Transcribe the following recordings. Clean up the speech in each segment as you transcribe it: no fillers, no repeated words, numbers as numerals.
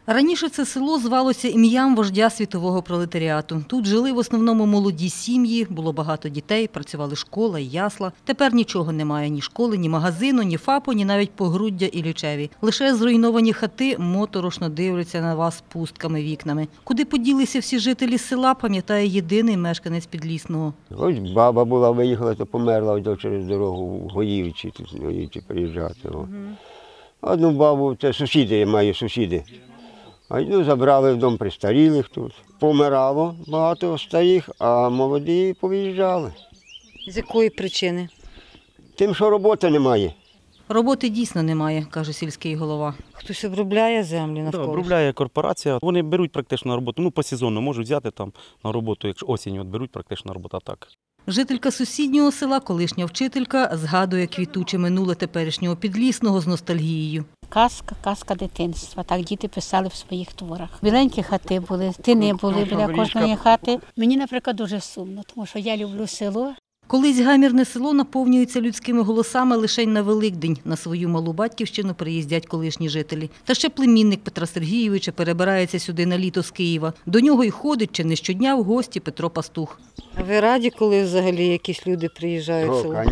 Раніше це село звалося ім'ям вождя світового пролетаріату. Тут жили в основному молоді сім'ї, було багато дітей, працювали школа і ясла. Тепер нічого немає – ні школи, ні магазину, ні ФАПу, ні навіть Погруддя і Лічеві. Лише зруйновані хати моторошно дивляться на вас пустками вікнами. Куди поділися всі жителі села, пам'ятає єдиний мешканець Підлісного. Ось баба була, виїхала, то померла ось через дорогу в Гоївці, тут в Гоївці приїжджати. Одну бабу, це сусіди, я маю сусіди. А одну забрали в дом престарілих тут. Помирало багато старих, а молоді повиїжджали. З якої причини? Тим, що роботи немає. Роботи дійсно немає, каже сільський голова. Хтось обробляє землю навколо? Обробляє корпорація. Вони беруть практично на роботу, по сезону можуть взяти там на роботу, якщо осінню беруть практично на роботу, а так. Жителька сусіднього села, колишня вчителька, згадує квітуче минуле теперішнього Підлісного з ностальгією. Казка дитинства. Так діти писали в своїх творах. Біленькі хати були, тини були біля кожної хати. Мені, наприклад, дуже сумно, тому що я люблю село. Колись гамірне село наповнюється людськими голосами лише на Великдень. На свою малу батьківщину приїздять колишні жителі. Та ще племінник Петра Сергійовича перебирається сюди на літо з Києва. До нього й ходить чи не щодня в гості Петро Пастух. А ви раді, коли взагалі якісь люди приїжджають в село?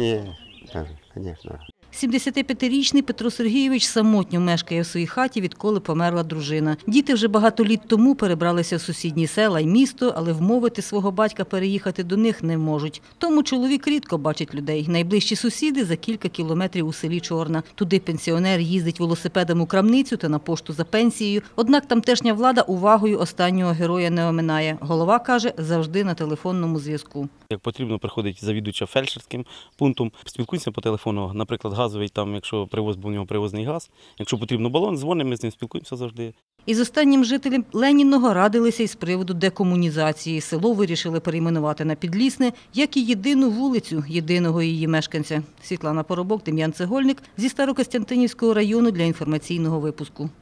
Звісно. 75-річний Петро Сергійович самотньо мешкає в своїй хаті, відколи померла дружина. Діти вже багато літ тому перебралися в сусідні села й місто, але вмовити свого батька переїхати до них не можуть. Тому чоловік рідко бачить людей. Найближчі сусіди за кілька кілометрів у селі Чорна. Туди пенсіонер їздить велосипедом у крамницю та на пошту за пенсією. Однак тамтешня влада увагою останнього героя не оминає. Голова каже, завжди на телефонному зв'язку. Як потрібно, приходить завідувача фельдшерським пунктом, спілкуємося по телефону, наприклад, газовий, там, якщо привоз, був у нього привозний газ. Якщо потрібно балон, дзвонимо, ми з ним спілкуємося завжди. Із останнім жителем Леніного радилися із приводу декомунізації. Село вирішили перейменувати на Підлісне, як і єдину вулицю єдиного її мешканця. Світлана Поробок, Дем'ян Цегольник зі Старокостянтинівського району для інформаційного випуску.